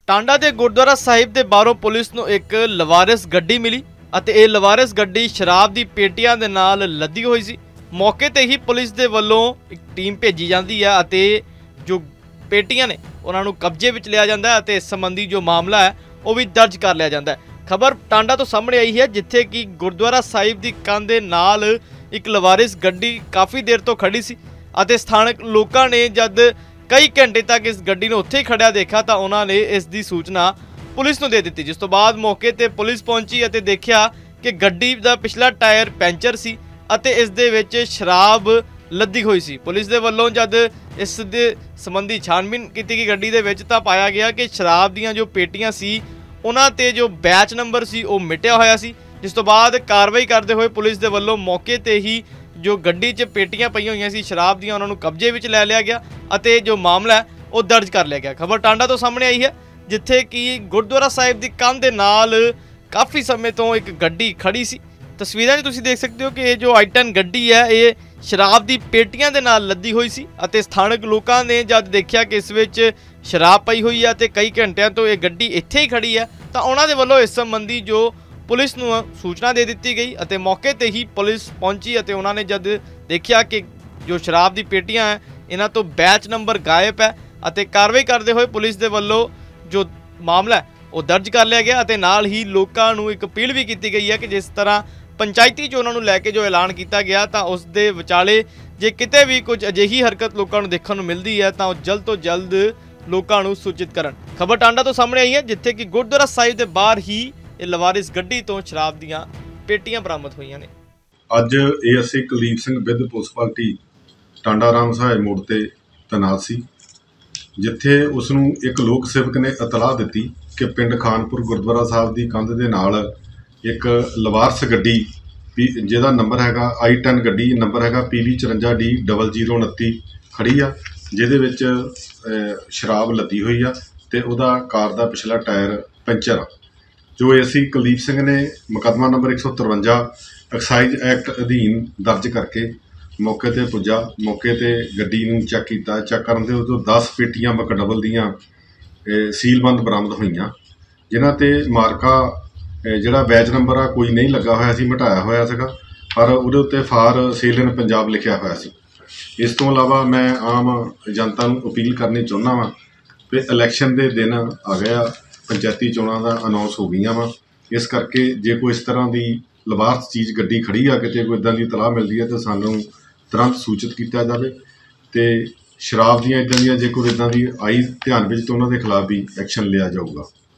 टांडा के गुरुद्वारा साहिब के बाहरों पुलिस नूं एक लवारिस गड्डी मिली ਅਤੇ ਇਹ ਲਵਾਰਿਸ ਗੱਡੀ ਸ਼ਰਾਬ ਦੀ ਪੇਟੀਆਂ ਦੇ ਨਾਲ ਲੱਦੀ ਹੋਈ ਸੀ। ਮੌਕੇ ਤੇ ਹੀ ਪੁਲਿਸ ਦੇ ਵੱਲੋਂ ਇੱਕ ਟੀਮ ਭੇਜੀ ਜਾਂਦੀ ਹੈ ਅਤੇ ਜੋ ਪੇਟੀਆਂ ਨੇ ਉਹਨਾਂ ਨੂੰ ਕਬਜ਼ੇ ਵਿੱਚ ਲਿਆ ਜਾਂਦਾ ਹੈ ਅਤੇ ਇਸ ਸੰਬੰਧੀ ਜੋ ਮਾਮਲਾ ਹੈ ਉਹ ਵੀ ਦਰਜ ਕਰ ਲਿਆ ਜਾਂਦਾ ਹੈ। ਖਬਰ ਟਾਂਡਾ ਤੋਂ ਸਾਹਮਣੇ ਆਈ ਹੈ ਜਿੱਥੇ ਕਿ ਗੁਰਦੁਆਰਾ ਸਾਹਿਬ ਦੀ ਕੰਧ ਦੇ ਨਾਲ ਇੱਕ ਲਵਾਰਿਸ ਗੱਡੀ ਕਾਫੀ ਦੇਰ ਤੋਂ ਖੜੀ ਸੀ ਅਤੇ ਸਥਾਨਕ ਲੋਕਾਂ ਨੇ ਜਦ ਕਈ ਘੰਟੇ ਤੱਕ ਇਸ ਗੱਡੀ ਨੂੰ ਉੱਥੇ ਹੀ ਖੜਿਆ ਦੇਖਿਆ ਤਾਂ ਉਹਨਾਂ ਨੇ ਇਸ ਦੀ ਸੂਚਨਾ पुलिस नूं दे दित्ती, जिस तो बाद मौके ते पुलिस पहुंची और देखा कि गड्डी दा पिछला टायर पैंचर सी अते इस दे विच शराब लदी हुई सी। पुलिस दे वल्लों जद इस दे संबंधी छानबीन की गई गड्डी दे विच तां पाया गया कि शराब दीयां जो पेटियां सी उन्हां ते जो बैच नंबर सी वो मिटिया होया सी। जिस तो बाद कार्रवाई करते हुए पुलिस दे वल्लों मौके ते ही जो गड्डी 'च पेटियां पईयां होईयां सी शराब दीयां उन्हां नूं कब्जे विच लै लिया गया अते जो मामला है वो दर्ज कर लिया गया। खबर टांडा तो सामने आई है जिथे कि गुरुद्वारा साहिब की कंध के नाल काफ़ी समय तो एक गड्डी खड़ी सी। तस्वीरां तुसीं देख सकते हो कि जो I-10 गड्डी है ये शराब की पेटियां दे नाल लदी हुई सी अते स्थानक लोगों ने जब देखा कि इस विच शराब पई हुई है तो कई घंटिਆਂ तो ये गड्डी इत्थे ही खड़ी है तो उन्हां दे वल्लों इस संबंधी जो पुलिस नूं सूचना दे दी गई अते मौके ते ही पुलिस पहुंची अते उन्हां ने जब देखा कि जो शराब की पेटियां है इन्हां तो बैच नंबर गायब है अते कार्रवाई करते हुए पुलिस दे वल्लों जो मामला है वो दर्ज कर लिया गया और नाल ही लोगों को एक अपील भी की गई है कि जिस तरह पंचायती चोणों को लैके जो ऐलान किया गया तो उस दे विचाले जे किते भी कुछ अजिही हरकत लोगों को देखने को मिलती है तो जल्द तो जल्द लोगों को सूचित करन। खबर टांडा तो सामने आई है जिथे कि गुरुद्वारा साहिब के बाहर ही लवारिस गड्डी तो शराब दीयां पेटियां बरामद हुई ने। अज ASI Kuldeep Singh with police party Tanda Ram Sahay मोड़ ते तैनात सी जिथे उसनूं एक लोक सेवक ने इतलाह दी कि पिंड खानपुर गुरुद्वारा साहब की कंध के नाल एक लवारस गड्डी जिहदा नंबर हैगा I-10 गड्डी नंबर हैगा PV 54D 0029 खड़ी आ जिहदे विच शराब लदी हुई आ ते उहदा कार दा पिछला टायर पंचर आ। जो ASI कुलदीप सिंह ने मुकदमा नंबर 153 एक्साइज एक्ट अधीन दर्ज करके मौके ते पुज्जा मौके ते गड्डी नूं चैक कीता। चैक करन दे उदों 10 पेटियां मकडबल दीयां सीलबंद बरामद होईयां जिन्हां ते मार्का जिहड़ा बैच नंबर आ कोई नहीं लगा होया सी मिटाया होया सीगा पर उहदे उत्ते फार सेल इन पंजाब लिखिया होया सी। इस तो इलावा मैं आम जनता नूं अपील करनी चाहुंदा वां कि इलैक्शन दे दिन आ गया पंचायती चोणां दा अनाउंस हो गईयां वां इस करके जे कोई इस तरह की लवारस चीज़ गड्डी खड़ी आ किते कोई इदां दी इतलाह मिलदी है तो सानूं तुरंत सूचित किया जाए तो शराब दियां इदां दियां जे कोई इदां दी आई ध्यान में तो उन्होंने खिलाफ भी एक्शन लिया जाऊगा।